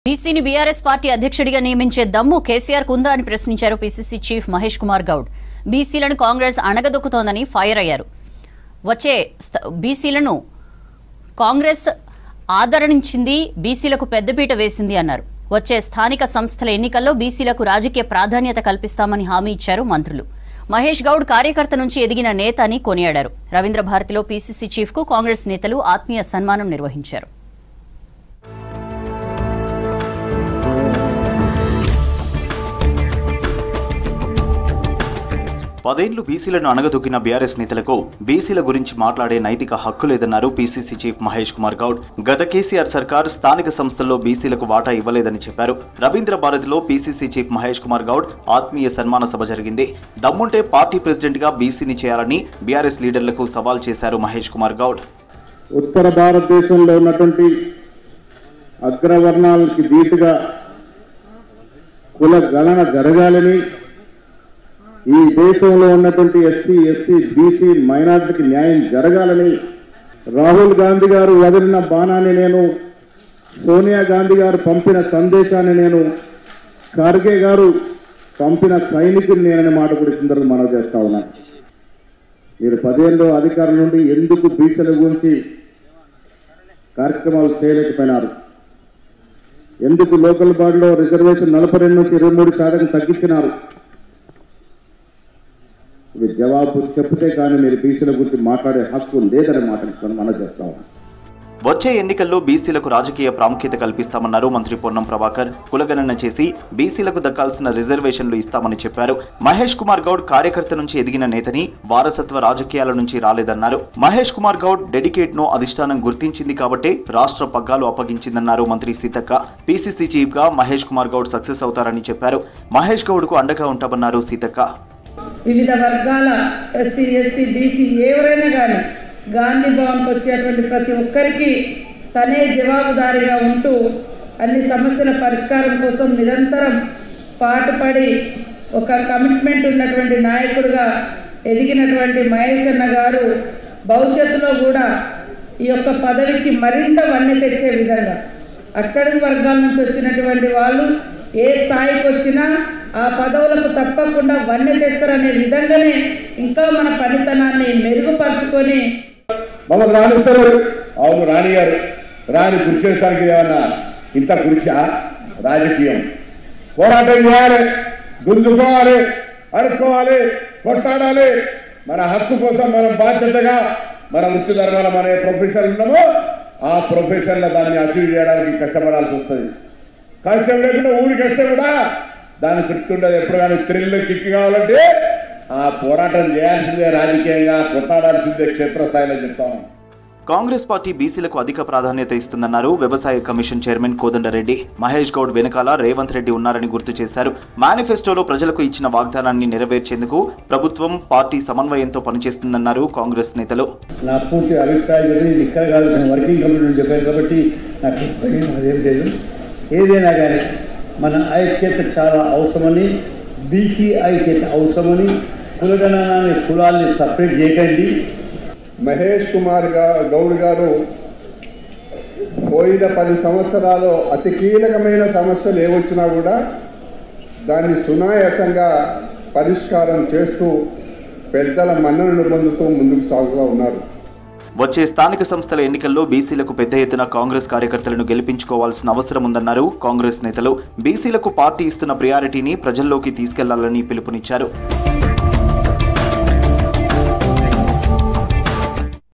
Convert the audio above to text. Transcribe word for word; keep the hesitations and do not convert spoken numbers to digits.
బీసీని BRS party అధ్యక్షుడిగా నియమించే దమ్ము కేసీఆర్ కుందా అని ప్రశ్నించారు పీసీసీ చీఫ్ మహేష్ కుమార్ గౌడ్. బీసీలను కాంగ్రెస్ అణగదొక్కుతోందని ఫైర్ అయ్యారు. వచ్చే బీసీలను కాంగ్రెస్ ఆదరించింది, బీసీలకు పెద్దపీట వేసింది అన్నారు. వచ్చే స్థానిక సంస్థల ఎన్నికల్లో బీసీలకు రాజకీయ ప్రాధాన్యత కల్పిస్తామని హామీ ఇచ్చారు మంత్రులు. మహేష్ గౌడ్ కార్యకర్త నుంచి ఎదిగిన నేత అని కొనియాడారు. రవీంద్ర భారతిలో పీసీసీ చీఫ్ కు కాంగ్రెస్ నేతలు ఆత్మీయ సన్మానం నిర్వహించారు. పదేళ్లు బీసీలను అణగదొక్కిన బీఆర్ఎస్ నేతలకు బీసీల గురించి మాట్లాడే నైతిక హక్కు లేదన్నారు పీసీసీ చీఫ్ మహేష్ కుమార్ గౌడ్. గత కేసీఆర్ సర్కార్ స్థానిక సంస్థల్లో బీసీలకు వాటా ఇవ్వలేదని చెప్పారు. రవీంద్ర భారతిలో పీసీసీ చీఫ్ మహేష్ కుమార్ గౌడ్ ఆత్మీయ సన్మాన సభ జరిగింది. దమ్ముంటే పార్టీ ప్రెసిడెంట్ గా బీసీని చేయాలని బీఆర్ఎస్ లీడర్లకు సవాల్ చేశారు మహేష్ కుమార్ గౌడ్. ఉత్తర భారతదేశంలో ఉన్నటువంటి అగ్రవర్ణాలకి ధీటుగా కుల గణన జరగాలని, ఈ దేశంలో ఉన్నటువంటి ఎస్సీ ఎస్సీ బీసీ మైనార్టీకి న్యాయం జరగాలని రాహుల్ గాంధీ గారు వదిలిన బాణాన్ని నేను, సోనియా గాంధీ గారు పంపిన సందేశాన్ని నేను, ఖార్గే గారు పంపిన సైనికుని నేననే మాట కూడా సందర్భంగా మనవి చేస్తా ఉన్నాను. మీరు పదేళ్ళు అధికారం నుండి ఎందుకు బీసీల గురించి కార్యక్రమాలు చేయలేకపోయినారు? ఎందుకు లోకల్ బాడీలో రిజర్వేషన్ నలభై రెండు నుంచి ఇరవై మూడు శాతం తగ్గించినారు? ఇవి జవాబు చెప్తే కానీ మీరు బీసీల గురించి మాట్లాడే హక్కు లేదని మాట్లాడుతున్నాను మనం చేస్తాం. వచ్చే ఎన్నికల్లో బీసీలకు రాజకీయ ప్రాముఖ్యత కల్పిస్తామన్నారు మంత్రి పొన్నం ప్రభాకర్. కులగణన చేసి బీసీలకు దక్కాల్సిన రిజర్వేషన్లు ఇస్తామని చెప్పారు. మహేష్ కుమార్ గౌడ్ కార్యకర్త నుంచి ఎదిగిన నేతని, వారసత్వ రాజకీయాల నుంచి రాలేదన్నారు. మహేష్ కుమార్ గౌడ్ డెడికేట్ ను అధిష్టానం గుర్తించింది కాబట్టే రాష్ట్ర పగ్గాలు అప్పగించిందన్నారు మంత్రి సీతక్క. పీసీసీ చీఫ్ గా మహేష్ కుమార్ గౌడ్ సక్సెస్ అవుతారని చెప్పారు. మహేష్ గౌడ్ కు అండగా ఉంటామన్నారు సీతక్క. వివిధ వర్గాల ఎస్సీ ఎస్టీ బీసీ ఎవరైనా కానీ గాంధీ భవన్కి వచ్చేటువంటి ప్రతి ఒక్కరికి తనే జవాబుదారీగా ఉంటూ అన్ని సమస్యల పరిష్కారం కోసం నిరంతరం పాటుపడి ఒక కమిట్మెంట్ ఉన్నటువంటి నాయకుడిగా ఎదిగినటువంటి మహేష్ అన్న గారు భవిష్యత్తులో కూడా ఈ యొక్క పదవికి మరింత వన్నె తెచ్చే విధంగా అక్కడి వర్గాల నుంచి వచ్చినటువంటి వాళ్ళు ఏ స్థాయికి వచ్చినా ఆ పదవులకు తప్పకుండా వన్నె తెస్తారనే విధంగానే ఇంకా మన పనితనాన్ని మెరుగుపరుచుకొని మమ్మల్ని రాణిస్తారు. అవును రాణి గారు, రాణి కృషి చేయడానికి ఏమన్నా ఇంత కృషి? రాజకీయం పోరాటం చేయాలి, గుంజుకోవాలి, అరుకోవాలి, కొట్టాడాలి. మన హక్కు కోసం మనం బాధ్యతగా మన వృత్తి ధర్మాల మన ప్రొఫెషన్ ఉన్నామో ఆ ప్రొఫెషన్లో దాన్ని అచీవ్ చేయడానికి కష్టపడాల్సి వస్తుంది. కష్టం లేకుండా ఊరికి వస్తే కూడా దాన్ని తృప్తి ఉండదు. ఎప్పుడు కానీ థ్రిల్ కిక్ కావాలంటే ఆ పోరాటం చేయాల్సిందే, రాజకీయంగా కొట్టాడాల్సిందే క్షేత్రస్థాయిలో చెప్తాను. కాంగ్రెస్ పార్టీ బీసీలకు అధిక ప్రాధాన్యత ఇస్తుందన్నారు వ్యవసాయ కమిషన్ చైర్మన్ కోదండరెడ్డి. మహేష్ గౌడ్ వెనకాల రేవంత్ రెడ్డి ఉన్నారని గుర్తు చేశారు. మేనిఫెస్టోలో ప్రజలకు ఇచ్చిన వాగ్దానాన్ని నెరవేర్చేందుకు ప్రభుత్వం పార్టీ సమన్వయంతో పనిచేస్తుందన్నారు కాంగ్రెస్ నేతలు. నా పూర్తి అభిప్రాయం ఇక్కడ కాదు, వర్కింగ్ కమిటీ చెప్పాను కాబట్టి నాకు అదేం లేదు. ఏదైనా కానీ మన ఐక్యత చాలా అవసరమని, బీసీ ఐక్యత అవసరమని, కులగణనాన్ని కులాల్ని సపరేట్ చేయకండి. మహేష్ కుమార్ గౌడ్ గారు పోయిన పది సంవత్సరాలు అతి కీలకమైన సమస్యలు ఏవొచ్చినా కూడా దాన్ని సునాయాసంగా పరిష్కారం చేస్తూ పెద్దల మన్ననను పొందుతూ ముందుకు సాగుతూ ఉన్నారు. వచ్చే స్థానిక సంస్థల ఎన్నికల్లో బీసీలకు పెద్ద ఎత్తున కాంగ్రెస్ కార్యకర్తలను గెలిపించుకోవాల్సిన అవసరం ఉందన్నారు కాంగ్రెస్ నేతలు. బీసీలకు పార్టీ ఇస్తున్న ప్రియారిటీని ప్రజల్లోకి తీసుకెళ్లాలని పిలుపునిచ్చారు.